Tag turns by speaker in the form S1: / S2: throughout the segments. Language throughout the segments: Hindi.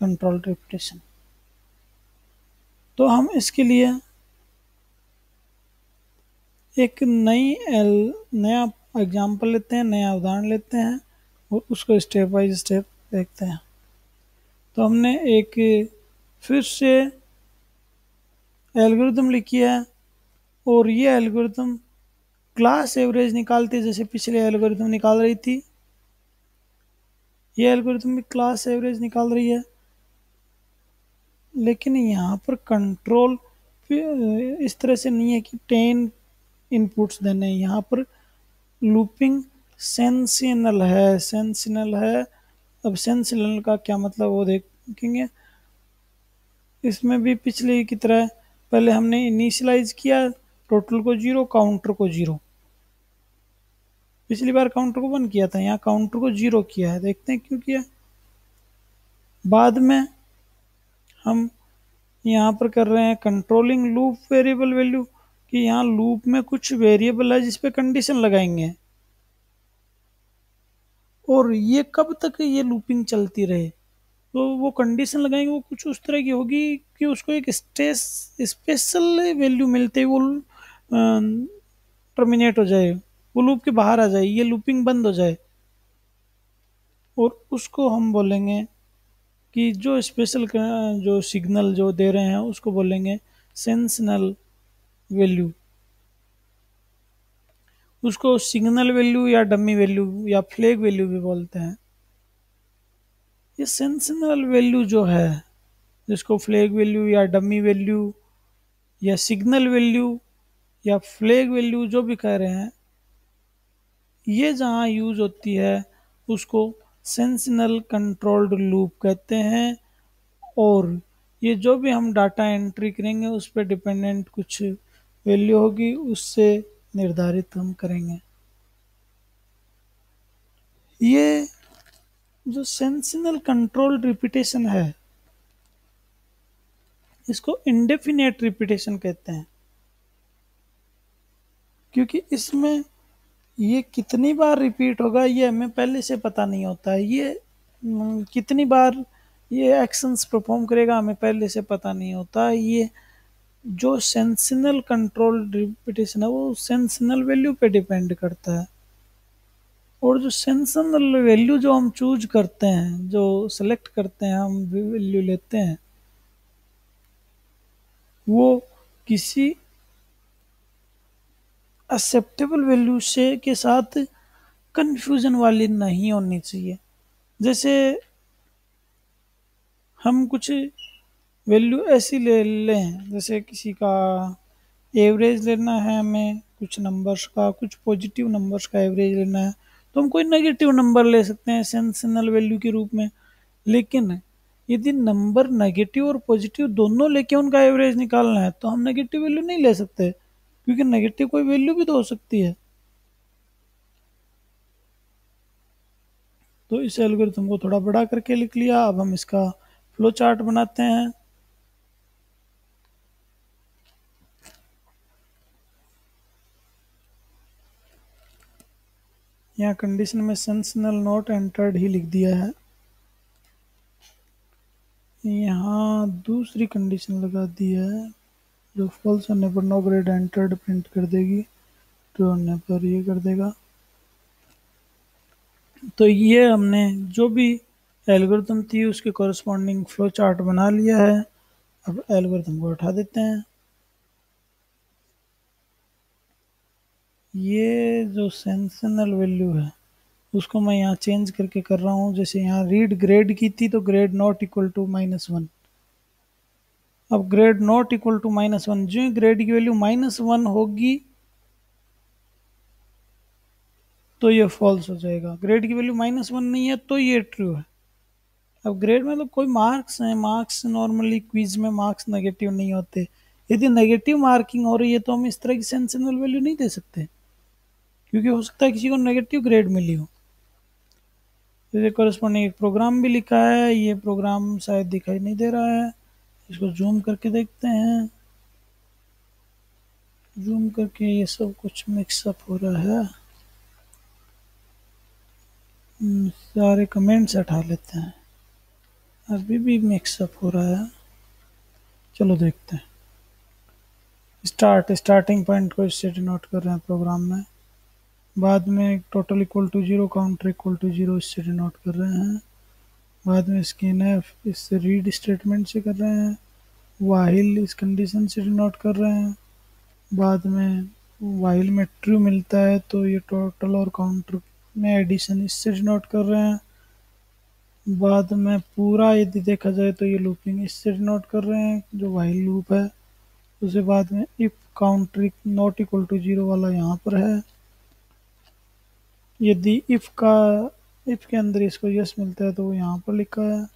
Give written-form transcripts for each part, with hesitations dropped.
S1: Controlled repetition. तो हम इसके लिए एक नया एग्जाम्पल लेते हैं, नया उदाहरण लेते हैं और उसको स्टेप बाय स्टेप देखते हैं। तो हमने एक फिर से एल्गोरिथम लिखी है और ये एल्गोरिथम क्लास एवरेज निकालती है जैसे पिछले एल्गोरिथम निकाल रही थी। ये एल्गोरिथम भी क्लास एवरेज निकाल रही है, लेकिन यहाँ पर कंट्रोल इस तरह से नहीं है कि 10 इनपुट्स देने हैं। यहाँ पर लूपिंग सेंसिनल है। अब सेंसिनल का क्या मतलब वो देखेंगे। इसमें भी पिछले की तरह पहले हमने इनिशियलाइज किया टोटल को 0, काउंटर को 0। पिछली बार काउंटर को 1 किया था, यहाँ काउंटर को 0 किया है। देखते हैं क्यों किया। बाद में हम यहाँ पर कर रहे हैं कंट्रोलिंग लूप वेरिएबल वैल्यू, कि यहाँ लूप में कुछ वेरिएबल है जिस पे कंडीशन लगाएंगे और ये कब तक ये लूपिंग चलती रहे। तो वो कंडीशन लगाएंगे वो कुछ उस तरह की होगी कि उसको एक स्पेशल वैल्यू मिलते ही वो टर्मिनेट हो जाए, वो लूप के बाहर आ जाए, ये लूपिंग बंद हो जाए। और उसको हम बोलेंगे कि जो स्पेशल जो सिग्नल जो दे रहे हैं उसको बोलेंगे सेंसिनल वैल्यू। उसको सिग्नल वैल्यू या डमी वैल्यू या फ्लैग वैल्यू भी बोलते हैं। ये सेंसिनल वैल्यू जो है, जिसको फ्लैग वैल्यू या डमी वैल्यू या सिग्नल वैल्यू या फ्लैग वैल्यू जो भी कह रहे हैं, ये जहाँ यूज होती है उसको सेंसिनल कंट्रोल्ड लूप कहते हैं। और ये जो भी हम डाटा एंट्री करेंगे उस पर डिपेंडेंट कुछ वैल्यू होगी, उससे निर्धारित हम करेंगे। ये जो सेंसिनल कंट्रोल्ड रिपीटेशन है इसको इंडेफिनेट रिपीटेशन कहते हैं, क्योंकि इसमें ये कितनी बार रिपीट होगा ये हमें पहले से पता नहीं होता है। ये कितनी बार ये एक्शंस परफॉर्म करेगा हमें पहले से पता नहीं होता। ये जो सेंसिनल कंट्रोल रिपीटेशन है वो सेंसिनल वैल्यू पे डिपेंड करता है। और जो सेंसिनल वैल्यू जो हम चूज करते हैं, जो सेलेक्ट करते हैं, हम वैल्यू लेते हैं, वो किसी एक्सेप्टेबल वैल्यू से के साथ कंफ्यूजन वाली नहीं होनी चाहिए। जैसे हम कुछ वैल्यू ऐसी ले लें, जैसे किसी का एवरेज लेना है हमें, कुछ नंबर्स का, कुछ पॉजिटिव नंबर्स का एवरेज लेना है, तो हम कोई नेगेटिव नंबर ले सकते हैं सेंसिनल वैल्यू के रूप में। लेकिन यदि नंबर नेगेटिव और पॉजिटिव दोनों लेके उनका एवरेज निकालना है तो हम नेगेटिव वैल्यू नहीं ले सकते, क्योंकि नेगेटिव कोई वैल्यू भी तो हो सकती है। तो इस एल्गोरिथम को थोड़ा बड़ा करके लिख लिया। अब हम इसका फ्लो चार्ट बनाते हैं। यहाँ कंडीशन में सेंसिनल नॉट एंटर्ड ही लिख दिया है। यहाँ दूसरी कंडीशन लगा दी है, जो फॉल्स होने पर नो ग्रेड एंटर्ड प्रिंट कर देगी, ट्रू होने पर ये कर देगा। तो ये हमने जो भी एल्गोरिथम थी उसके कॉरस्पॉन्डिंग फ्लो चार्ट बना लिया है। अब एल्गोरिथम को उठा देते हैं। ये जो सेंसिनल वैल्यू है उसको मैं यहाँ चेंज करके कर रहा हूँ। जैसे यहाँ रीड ग्रेड की थी तो ग्रेड नॉट इक्वल टू -1। अब ग्रेड नॉट इक्वल टू -1, जो ग्रेड की वैल्यू -1 होगी तो ये फॉल्स हो जाएगा। ग्रेड की वैल्यू -1 नहीं है तो ये ट्रू है। अब ग्रेड में तो कोई मार्क्स हैं, मार्क्स नॉर्मली क्विज में मार्क्स नेगेटिव नहीं होते। यदि नेगेटिव मार्किंग हो रही है तो हम इस तरह की सेंसिनल वैल्यू नहीं दे सकते, क्योंकि हो सकता है किसी को नेगेटिव ग्रेड मिली हो। तो कॉरेस्पॉन्डिंग एक प्रोग्राम भी लिखा है। ये प्रोग्राम शायद दिखाई नहीं दे रहा है, इसको जूम करके देखते हैं। जूम करके ये सब कुछ मिक्सअप हो रहा है। सारे कमेंट्स हटा लेते हैं। अभी भी मिक्सअप हो रहा है, चलो देखते हैं। स्टार्टिंग पॉइंट को इससे डिनोट कर रहे हैं प्रोग्राम में, बाद में total equal to zero, counter equal to zero इससे डिनोट कर रहे हैं, बाद में स्कैन एफ इससे रीड स्टेटमेंट से कर रहे हैं, वाहिल इस कंडीशन से डिनोट कर रहे हैं, बाद में वाहिल में ट्रू मिलता है तो ये टोटल और काउंटर में एडिशन इससे डिनोट कर रहे हैं, बाद में पूरा यदि देखा जाए तो ये लूपिंग इससे डिनोट कर रहे हैं जो वाइल लूप है। उसके बाद में if counter not equal to zero वाला यहाँ पर है, यदि इफ के अंदर इसको यस मिलता है तो वो यहाँ पर लिखा है,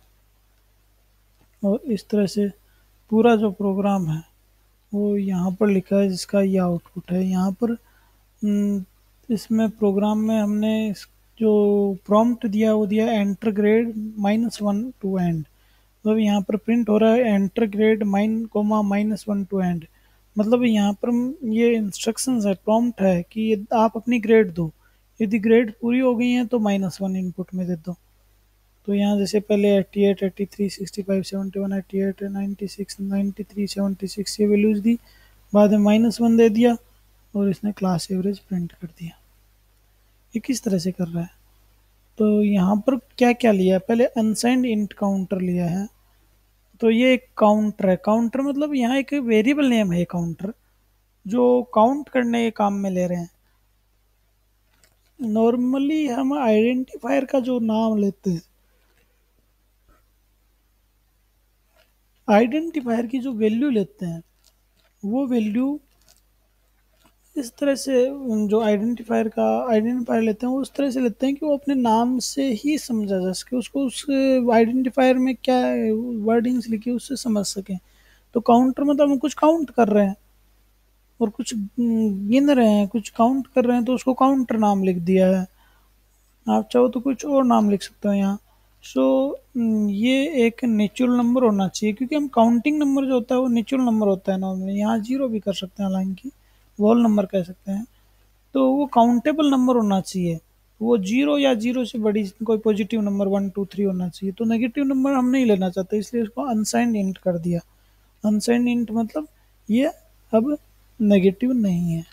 S1: और इस तरह से पूरा जो प्रोग्राम है वो यहाँ पर लिखा है जिसका ये आउटपुट है। यहाँ पर इसमें प्रोग्राम में हमने जो प्रॉम्प्ट दिया वो दिया एंटर ग्रेड -1 टू एंड, मतलब यहाँ पर प्रिंट हो रहा है एंटर ग्रेड -1 टू एंड, मतलब यहाँ पर ये इंस्ट्रक्शंस है, प्रॉम्प्ट है कि आप अपनी ग्रेड दो, यदि ग्रेड पूरी हो गई है तो -1 इनपुट में दे दो। तो यहाँ जैसे पहले 88, 83, 65, 71, 88, 96, 93, 76 ये वैल्यूज दी, बाद में -1 दे दिया और इसने क्लास एवरेज प्रिंट कर दिया। ये किस तरह से कर रहा है, तो यहाँ पर क्या क्या लिया है, पहले अनसाइंड इंट काउंटर लिया है, तो ये एक काउंटर है, काउंटर मतलब यहाँ एक वेरिएबल नेम है काउंटर जो काउंट करने के काम में ले रहे हैं। नॉर्मली हम आइडेंटिफायर का जो नाम लेते हैं, आइडेंटिफायर की जो वैल्यू लेते हैं वो वैल्यू इस तरह से, जो आइडेंटिफायर लेते हैं वो उस तरह से लेते हैं कि वो अपने नाम से ही समझा जा सके, उसको उस आइडेंटिफायर में क्या वर्डिंग्स लिखी उससे समझ सकें। तो काउंटर मतलब हम कुछ काउंट कर रहे हैं और कुछ गिन रहे हैं, कुछ काउंट कर रहे हैं तो उसको काउंटर नाम लिख दिया है। आप चाहो तो कुछ और नाम लिख सकते हो यहाँ। सो ये एक नेचुरल नंबर होना चाहिए, क्योंकि हम काउंटिंग नंबर जो होता है वो नेचुरल नंबर होता है नॉर्मली, यहाँ जीरो भी कर सकते हैं हालांकि, वॉल नंबर कह सकते हैं। तो वो काउंटेबल नंबर होना चाहिए, वो जीरो या जीरो से बड़ी कोई पॉजिटिव नंबर 1 2 3 होना चाहिए। तो नेगेटिव नंबर हम नहीं लेना चाहते, इसलिए उसको अनसाइंड इंट कर दिया। अनसाइंड इंट मतलब ये अब नेगेटिव नहीं है।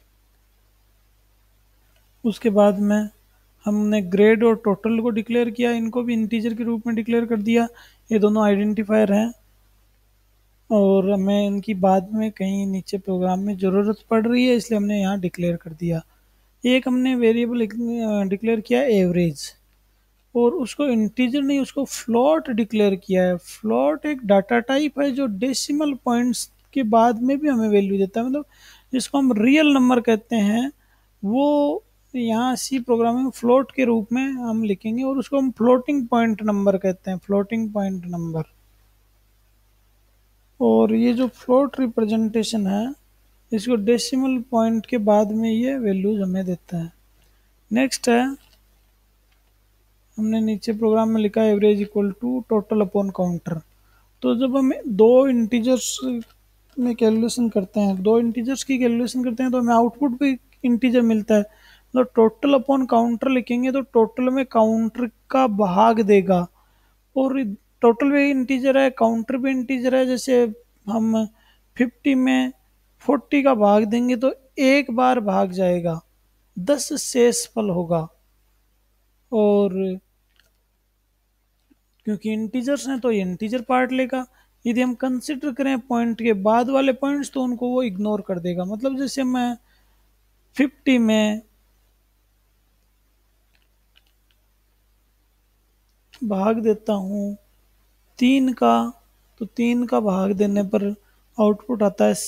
S1: उसके बाद में हमने ग्रेड और टोटल को डिक्लेयर किया, इनको भी इंटीजर के रूप में डिक्लेयर कर दिया, ये दोनों आइडेंटिफायर हैं और हमें इनकी बाद में कहीं नीचे प्रोग्राम में ज़रूरत पड़ रही है इसलिए हमने यहाँ डिक्लेयर कर दिया। एक हमने वेरिएबल डिक्लेयर किया एवरेज, और उसको इंटीजर नहीं उसको फ्लोट डिक्लेयर किया है। फ्लोट एक डाटा टाइप है जो डेसिमल पॉइंट्स के बाद में भी हमें वैल्यू देता है, मतलब जिसको हम रियल नंबर कहते हैं वो यहाँ सी प्रोग्राम में फ्लोट के रूप में हम लिखेंगे, और उसको हम फ्लोटिंग पॉइंट नंबर कहते हैं, फ्लोटिंग पॉइंट नंबर। और ये जो फ्लोट रिप्रेजेंटेशन है इसको डेसिमल पॉइंट के बाद में ये वैल्यूज हमें देता है। नेक्स्ट है, हमने नीचे प्रोग्राम में लिखा है average equal to total upon counter. तो जब हम दो इंटीजर्स में कैलकुलेशन करते हैं, दो इंटीजर्स की कैलकुलेशन करते हैं तो हमें आउटपुट भी इंटीजर मिलता है। तो टोटल अपॉन काउंटर लिखेंगे तो टोटल में काउंटर का भाग देगा, और टोटल भी इंटीजर है काउंटर भी इंटीजर है। जैसे हम 50 में 40 का भाग देंगे तो एक बार भाग जाएगा, 10 शेषफल होगा, और क्योंकि इंटीजर्स हैं तो ये इंटीजर पार्ट लेगा। यदि हम कंसिडर करें पॉइंट के बाद वाले पॉइंट्स तो उनको वो इग्नोर कर देगा। मतलब जैसे मैं 50 में भाग देता हूँ 3 का, तो 3 का भाग देने पर आउटपुट आता है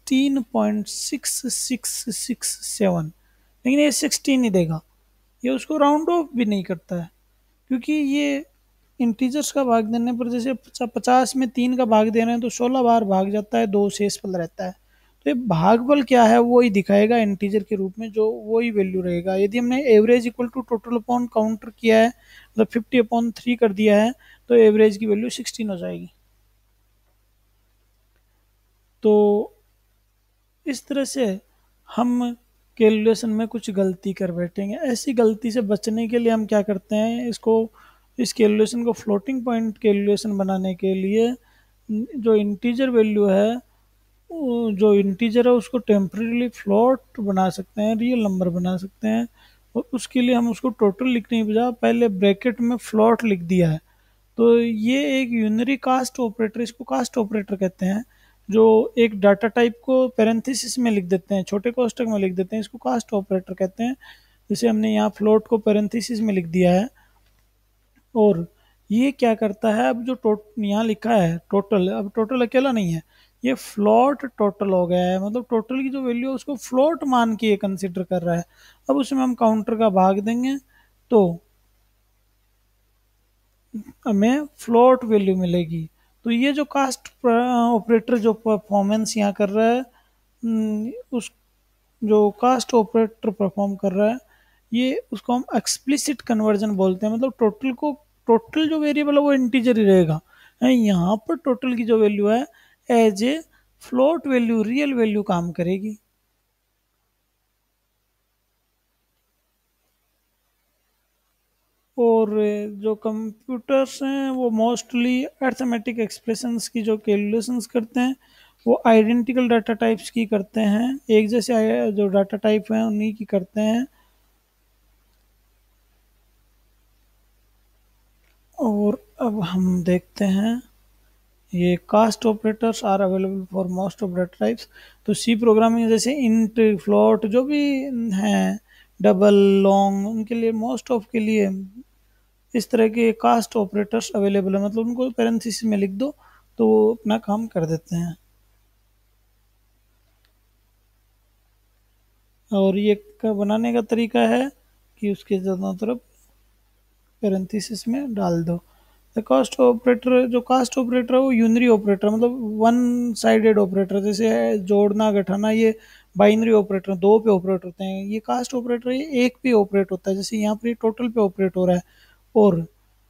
S1: 16.6667, लेकिन ये 16 ही देगा, ये उसको राउंड ऑफ भी नहीं करता है, क्योंकि ये इंटीजर्स का भाग देने पर जैसे 50 में 3 का भाग दे रहे हैं तो 16 बार भाग जाता है, 2 शेषफल रहता है। तो ये भागफल क्या है वो ही दिखाएगा इंटीजर के रूप में, जो वो ही वैल्यू रहेगा। यदि हमने average equal to total upon counter किया है, मतलब 50/3 कर दिया है, तो एवरेज की वैल्यू 16 हो जाएगी। तो इस तरह से हम कैलकुलेशन में कुछ गलती कर बैठेंगे। ऐसी गलती से बचने के लिए हम क्या करते हैं, इसको इस कैलकुलेशन को फ्लोटिंग पॉइंट कैलकुलेशन बनाने के लिए जो इंटीजर वैल्यू है, जो इंटीजर है उसको टेम्परेली फ्लोट बना सकते हैं, रियल नंबर बना सकते हैं। और उसके लिए हम उसको टोटल लिखने की बजाय पहले ब्रैकेट में फ्लोट लिख दिया है। तो ये एक यूनरी कास्ट ऑपरेटर, इसको कास्ट ऑपरेटर कहते हैं, जो एक डाटा टाइप को पैरेंथेसिस में लिख देते हैं, छोटे कोष्टक में लिख देते हैं, इसको कास्ट ऑपरेटर कहते हैं। जैसे हमने यहाँ फ्लोट को पैरेंथेसिस में लिख दिया है। और ये क्या करता है, अब जो यहाँ लिखा है टोटल, अब टोटल अकेला नहीं है, ये फ्लोट टोटल हो गया है। मतलब टोटल की जो वैल्यू है उसको फ्लोट मान के ये कंसिडर कर रहा है। अब उसमें हम काउंटर का भाग देंगे तो हमें फ्लोट वैल्यू मिलेगी। तो ये जो कास्ट ऑपरेटर जो परफॉर्मेंस यहाँ कर रहा है, उस जो कास्ट ऑपरेटर परफॉर्म कर रहा है, ये उसको हम एक्सप्लिसिट कन्वर्जन बोलते हैं। मतलब टोटल को, टोटल जो वेरिएबल है वो इंटीजर ही रहेगा। यहाँ पर टोटल की जो वैल्यू है as a float value, real value काम करेगी। और जो कंप्यूटर्स हैं वो मोस्टली अर्थमेटिक एक्सप्रेशंस की जो कैलकुलेशंस करते हैं वो आइडेंटिकल डाटा टाइप्स की करते हैं, एक जैसे जो डाटा टाइप हैं उन्हीं की करते हैं। और अब हम देखते हैं, ये cast operators are available for most of data types. तो सी प्रोग्रामिंग जैसे इंट, फ्लोट जो भी हैं, डबल, लॉन्ग, उनके लिए, मोस्ट ऑफ के लिए इस तरह के कास्ट ऑपरेटर्स अवेलेबल है। मतलब उनको पैरेंथेसिस में लिख दो तो वो अपना काम कर देते हैं। और ये का बनाने का तरीका है कि उसके दोनों तरफ पैरेंथेसिस में डाल दो। द कास्ट ऑपरेटर, जो कास्ट ऑपरेटर है वो यूनरी ऑपरेटर, मतलब वन साइडेड ऑपरेटर, जैसे जोड़ना घटाना ये बाइनरी ऑपरेटर, दो पे ऑपरेट होते हैं। ये कास्ट ऑपरेटर ये एक पे ऑपरेट होता है, जैसे यहाँ पर ये टोटल पे ऑपरेट हो रहा है। और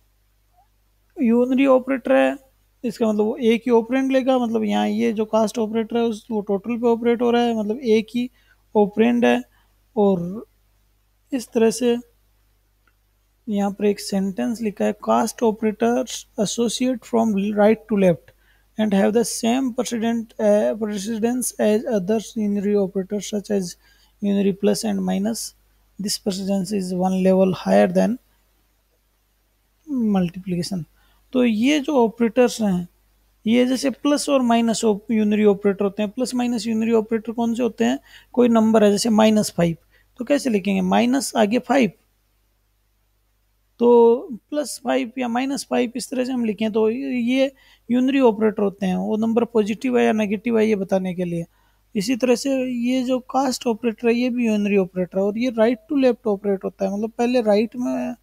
S1: यूनरी ऑपरेटर है, इसका मतलब वो एक ही ऑपरेंड लेगा। मतलब यहाँ ये जो कास्ट ऑपरेटर है उस वो टोटल पे ऑपरेट हो रहा है, मतलब एक ही ऑपरेंड है। और इस तरह से यहाँ पर एक सेंटेंस लिखा है, cast operators associate from right to left and have the same precedence as other unary operators such as unary plus and minus. This precedence is one level higher than multiplication. तो ये जो ऑपरेटर्स हैं, ये जैसे प्लस और माइनस यूनरी ऑपरेटर होते हैं। प्लस माइनस यूनरी ऑपरेटर कौन से होते हैं, कोई नंबर है जैसे -5, तो कैसे लिखेंगे, माइनस आगे 5, तो +5 या -5 इस तरह से हम लिखें। तो ये यूनरी ऑपरेटर होते हैं, वो नंबर पॉजिटिव है या नेगेटिव है ये बताने के लिए। इसी तरह से ये जो कास्ट ऑपरेटर है ये भी यूनरी ऑपरेटर है। और ये राइट टू लेफ्ट ऑपरेट होता है, मतलब पहले राइट में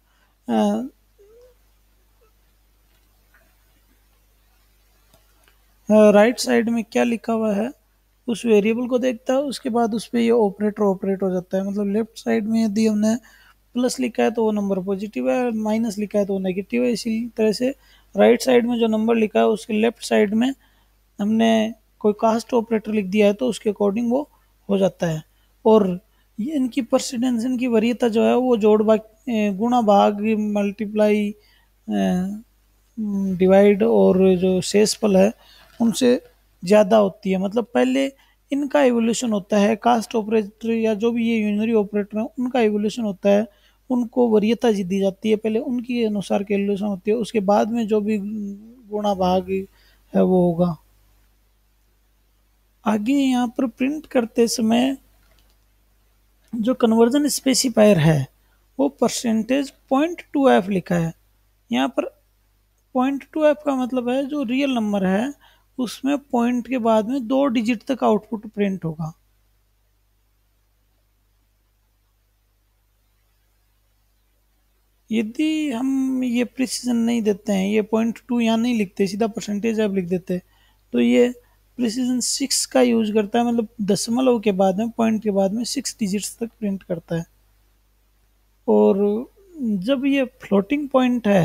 S1: राइट साइड में क्या लिखा हुआ है उस वेरिएबल को देखता है, उसके बाद उस पर ये ऑपरेटर ऑपरेट हो जाता है। मतलब लेफ्ट साइड में यदि हमने प्लस लिखा है तो वो नंबर पॉजिटिव है, माइनस लिखा है तो वो नेगेटिव है। इसी तरह से राइट साइड में जो नंबर लिखा है उसके लेफ्ट साइड में हमने कोई कास्ट ऑपरेटर लिख दिया है तो उसके अकॉर्डिंग वो हो जाता है। और ये इनकी परसिडेंस, इनकी वरीयता जो है वो जोड़ भाग, गुणा भाग, मल्टीप्लाई, डिवाइड और जो शेषफल है उनसे ज़्यादा होती है। मतलब पहले इनका एवोल्यूशन होता है, कास्ट ऑपरेटर या जो भी ये यूनरी ऑपरेटर हैं उनका एवोल्यूशन होता है, उनको वरीयता दी जाती है, पहले उनकी अनुसार कैलकुलेशन होती है, उसके बाद में जो भी गुणा भाग है वो होगा। आगे यहाँ पर प्रिंट करते समय जो कन्वर्जन स्पेसिफायर है वो %.2f लिखा है। यहाँ पर %.2f का मतलब है जो रियल नंबर है उसमें पॉइंट के बाद में 2 डिजिट तक आउटपुट प्रिंट होगा। यदि हम ये प्रिसीजन नहीं देते हैं, ये %.2 यहाँ नहीं लिखते, सीधा %f लिख देते, तो ये प्रिसीजन 6 का यूज करता है। मतलब दशमलव के बाद में, पॉइंट के बाद में 6 डिजिट्स तक प्रिंट करता है। और जब ये फ्लोटिंग पॉइंट है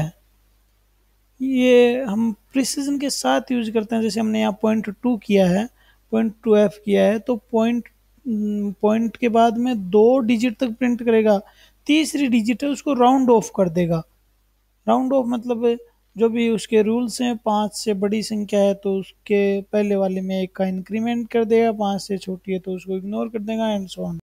S1: ये हम प्रिसीजन के साथ यूज करते हैं। जैसे हमने यहाँ %.2 किया है, %.2f किया है, तो पॉइंट के बाद में 2 डिजिट तक प्रिंट करेगा, तीसरी डिजिट है उसको राउंड ऑफ कर देगा। राउंड ऑफ मतलब जो भी उसके रूल्स हैं, 5 से बड़ी संख्या है तो उसके पहले वाले में एक का इंक्रीमेंट कर देगा, 5 से छोटी है तो उसको इग्नोर कर देगा, एंड सो ऑन।